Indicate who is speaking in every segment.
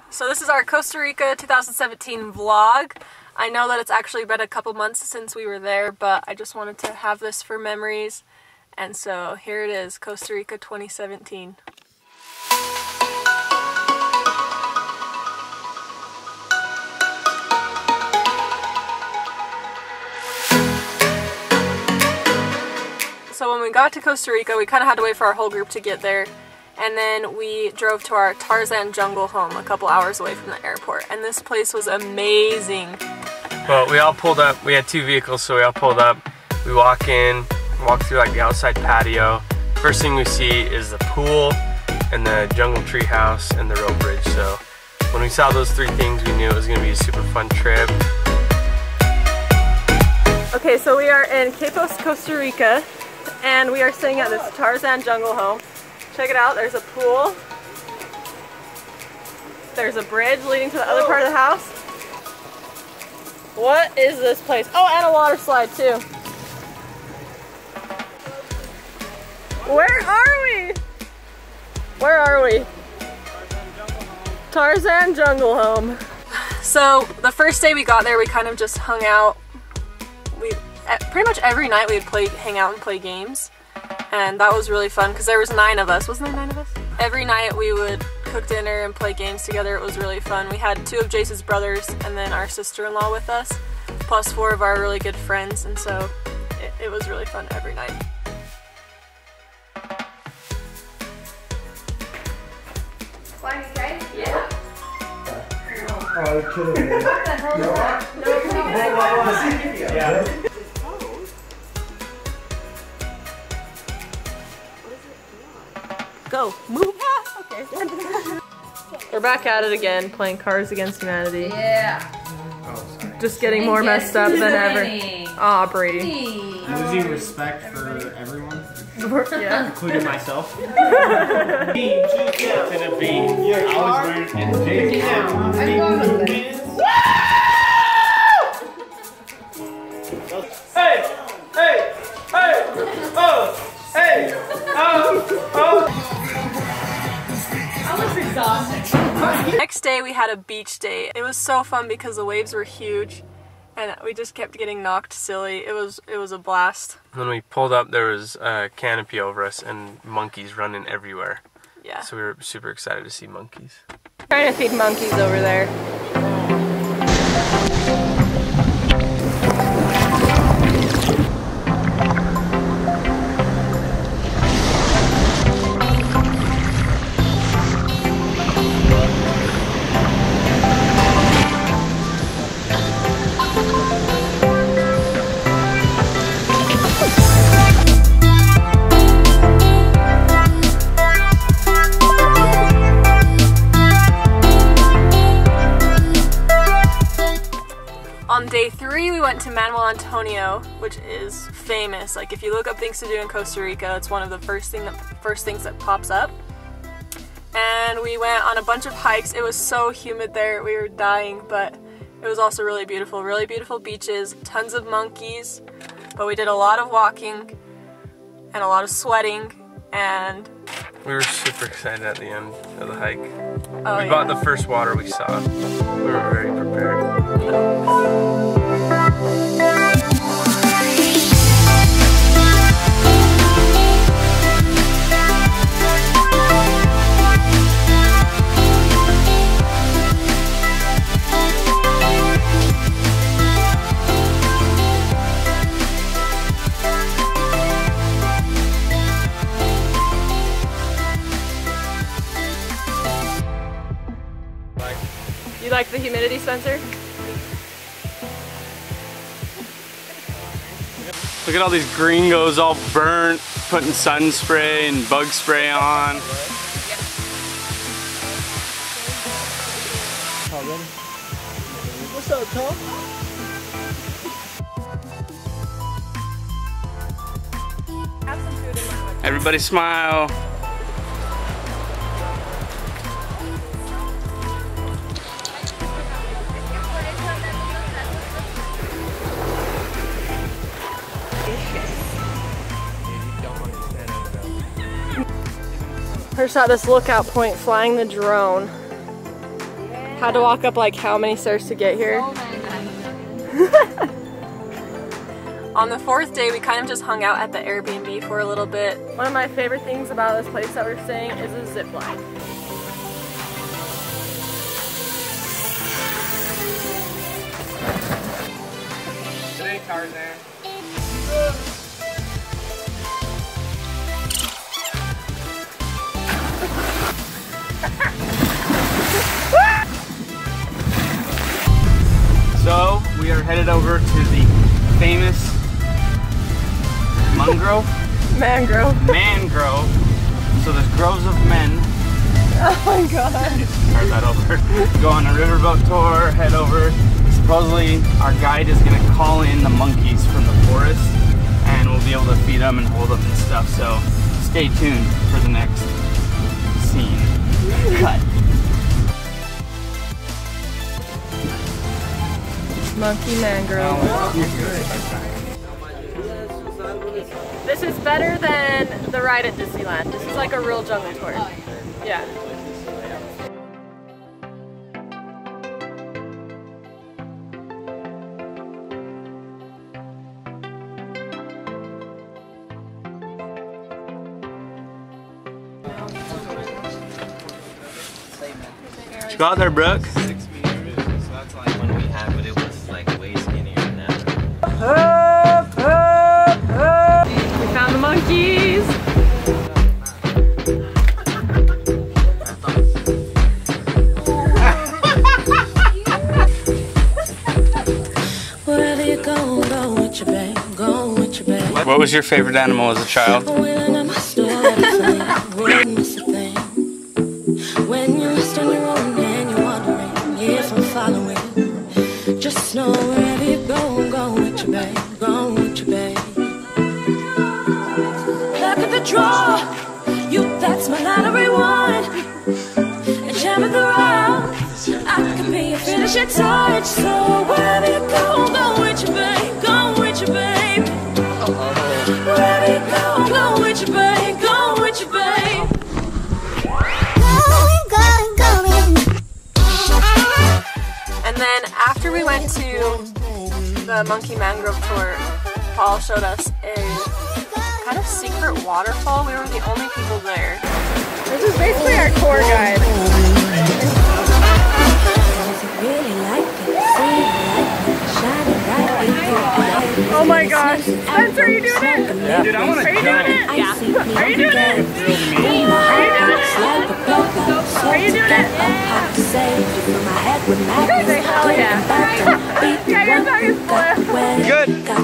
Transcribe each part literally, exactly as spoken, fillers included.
Speaker 1: So this is our Costa Rica two thousand seventeen vlog. I know that it's actually been a couple months since we were there, but I just wanted to have this for memories. And so here it is, Costa Rica twenty seventeen. So when we got to Costa Rica, we kind of had to wait for our whole group to get there. And then we drove to our Tarzan jungle home a couple hours away from the airport. And this place was amazing.
Speaker 2: Well, we all pulled up. We had two vehicles, so we all pulled up. We walk in, walk through like the outside patio. First thing we see is the pool and the jungle tree house and the rope bridge. So when we saw those three things, we knew it was going to be a super fun trip.
Speaker 1: Okay, so we are in Quepos, Costa Rica, and we are staying at this Tarzan jungle home. Check it out, there's a pool, there's a bridge leading to the other part of the house. What is this place? Oh, and a water slide too. Where are we? Where are we? Tarzan Jungle Home. So the first day we got there, we kind of just hung out. We pretty much every night we'd play, hang out and play games. And that was really fun because there was nine of us. Wasn't there nine of us? Every night we would cook dinner and play games together. It was really fun. We had two of Jace's brothers and then our sister-in-law with us, plus four of our really good friends, and so it, it was really fun every night.
Speaker 3: Flying kite? Yeah.
Speaker 4: Oh, it could have been.
Speaker 3: What the hell is that? No,
Speaker 4: Yeah.
Speaker 1: Go, move. Ah, okay. We're back at it again, playing Cards Against Humanity.
Speaker 3: Yeah.
Speaker 4: Oh, sorry.
Speaker 1: Just getting more messed up than ever. Aw, oh, Brady.
Speaker 4: Losing respect for everyone,
Speaker 1: Yeah.
Speaker 4: including myself. B, G down. To the B. I was wearing and J down. Hey, hey, hey, oh, hey, oh, oh.
Speaker 3: That was exhausting.
Speaker 1: Next day we had a beach day. It was so fun because the waves were huge and we just kept getting knocked silly. It was it was a blast.
Speaker 2: When we pulled up, there was a canopy over us and monkeys running everywhere.
Speaker 1: Yeah.
Speaker 2: So we were super excited to see monkeys.
Speaker 1: Trying to feed monkeys over there. On day three, we went to Manuel Antonio, which is famous. Like if you look up things to do in Costa Rica, it's one of the first thing that first things that pops up. And we went on a bunch of hikes. It was so humid there, we were dying, but it was also really beautiful. Really beautiful beaches, tons of monkeys, but we did a lot of walking and a lot of sweating, and
Speaker 2: We were super excited at the end of the hike.
Speaker 1: oh,
Speaker 2: we
Speaker 1: yeah.
Speaker 2: bought the first water we saw. We were very prepared.
Speaker 1: You like the humidity, Spencer?
Speaker 5: Look at all these gringos all burnt, putting sun spray and bug spray on.
Speaker 4: What's up, Tom?
Speaker 1: Have some food in my
Speaker 5: Everybody smile.
Speaker 1: First at this lookout point, flying the drone. Had to walk up like how many stairs to get here? On the fourth day, we kind of just hung out at the Airbnb for a little bit. One of my favorite things about this place that we're staying is a zip line.
Speaker 2: Today, Tarzan.
Speaker 5: So we are headed over to the famous mangrove.
Speaker 1: Mangrove.
Speaker 5: Mangrove. So there's groves of men.
Speaker 1: Oh my god.
Speaker 5: Start that over. Go on a riverboat tour, head over. Supposedly our guide is gonna call in the monkeys from the forest and we'll be able to feed them and hold them and stuff. So stay tuned for the next scene. Cut.
Speaker 1: Monkey mangrove. This is better than the ride at Disneyland. This is like a real jungle tour. Yeah.
Speaker 5: Did you go out there, Brooke?
Speaker 6: Six meters, so that's like when we had, but it was like way skinnier than that.
Speaker 1: We found the monkeys.
Speaker 7: Wherever you go, go with your babe, go with your babe.
Speaker 5: What was your favorite animal as a child?
Speaker 7: When you're lost on your own and you're wondering if I'm following, just know wherever you go, go with your babe, go with your babe. Look at the draw, you, that's my lottery one. And jam at the round, I can be your finishing touch. So wherever you go, go with your babe, go with your babe. Wherever you go, go with your babe, go with your babe.
Speaker 1: And then after we went to the Monkey Mangrove tour, Paul showed us a kind of secret waterfall. We were the only people there. This is basically our tour guide. Oh my gosh. Spencer, are you doing it?
Speaker 5: Yeah. Dude, I want to
Speaker 1: Are you doing it? Yeah. Are you doing it? Are you doing it? Are you doing it? Say hell yeah. Yeah, your tongue is blue.
Speaker 5: Good.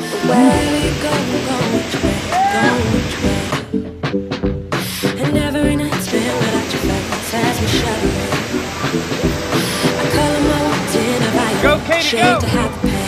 Speaker 7: And every night spent without your face has me shuddering. I call him my dinner by
Speaker 5: Go, Katie, go.
Speaker 7: to have the pain.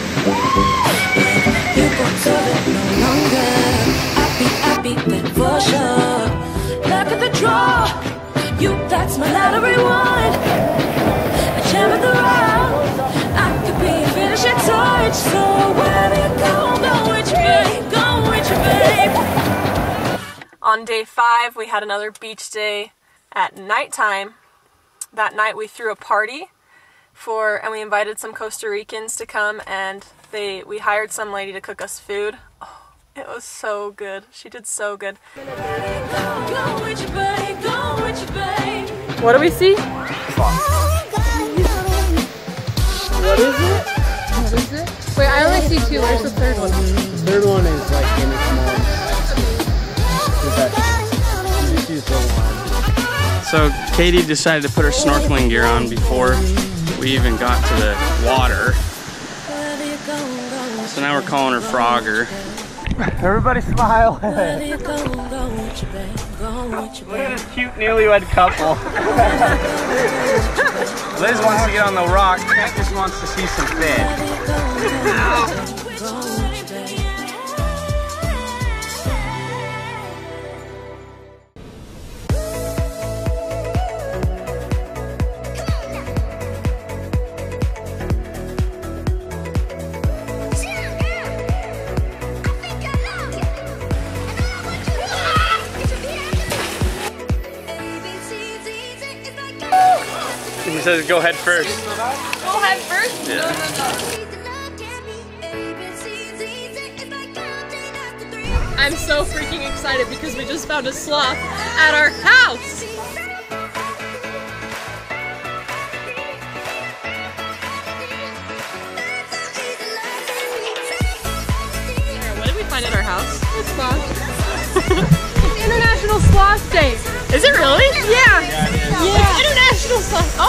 Speaker 7: You won't solve it no longer. I beat, I beat that for sure. Look at the draw. You, that's my lottery one. A jam at the round. I could be a finishing touch. So wherever you go, go with your babe, go with your babe.
Speaker 1: On day five, we had another beach day at nighttime. That night we threw a party for, and we invited some Costa Ricans to come, and they we hired some lady to cook us food. Oh, it was so good. She did so good.
Speaker 7: Go with your babe, go with your babe.
Speaker 1: What do we see?
Speaker 8: What is it? What is it?
Speaker 1: Wait, I only see two. Where's the third one?
Speaker 8: The third one is like in its mom. She's the one.
Speaker 5: So Katie decided to put her snorkeling gear on before we even got to the water. So now we're calling her Frogger.
Speaker 8: Everybody smile.
Speaker 5: Look at this cute newlywed couple. Liz wants to get on the rock. Kat just wants to see some fish.
Speaker 2: says go head first.
Speaker 1: Go head first?
Speaker 2: Yeah.
Speaker 1: No, no, no. I'm so freaking excited because we just found a sloth at our house. What did we find at our house? A sloth. It's International Sloth Day. Is it really? Yeah. Yeah. It's International Sloth. Oh